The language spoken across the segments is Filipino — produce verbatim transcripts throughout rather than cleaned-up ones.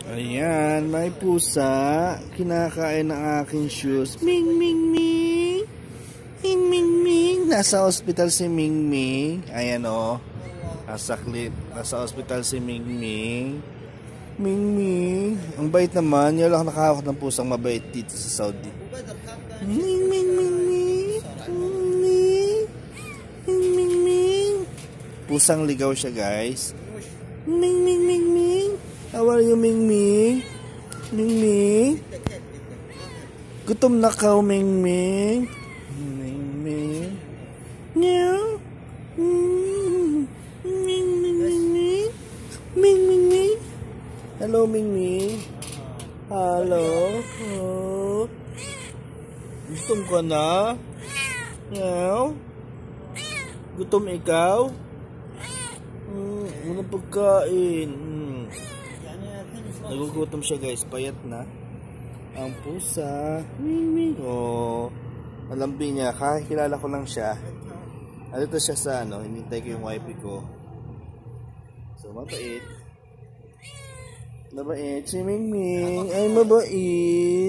Ayan, may pusa. Kinakain ng aking shoes. Ming, ming, ming. Ming, ming, ming. Nasa ospital si Ming Ming. Ayan o. Oh. Nasa clip. Nasa ospital si Ming Ming. Ming Ming. Ang bait naman. Yung lang nakahawak ng pusang mabait dito sa Saudi. Ming, ming, ming, ming. Ming, ming, ming, ming. Pusang ligaw siya, guys. Ming, ming, ming, ming. How are you, Ming Ming? Ming Ming? Gutom na ka, Ming Ming? Ming Ming? Meow? Ming Ming Ming Ming? Ming Ming Ming? Hello, Ming Ming? Hello? Oh. Gutom ka na? Meow? Gutom ikaw? Hmm, unang pagkain. Hmm. Nagugutom siya, guys, payat na ang pusa. Ming Ming. Oh, malambing niya, kakilala ko lang siya. Andito siya sa ano, hinintay ko yung wife ko. So mabait. Mabait si Ming Ming. Ay mabait.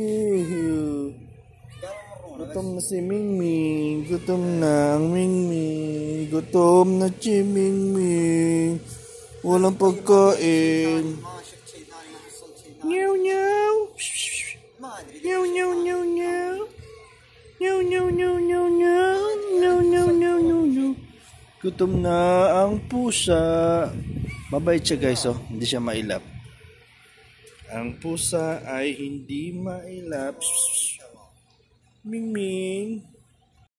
Gutom na si Ming Ming. Gutom na ang Ming Ming. Gutom na si Ming Ming. Walang pagkain. Meow meow. Meow meow meow meow. Meow meow meow meow meow. Meow meow meow meow. Gutom na ang pusa. Mabait siya, guys, oh. Hindi siya mailap. Ang pusa ay hindi mailap. Ming Ming.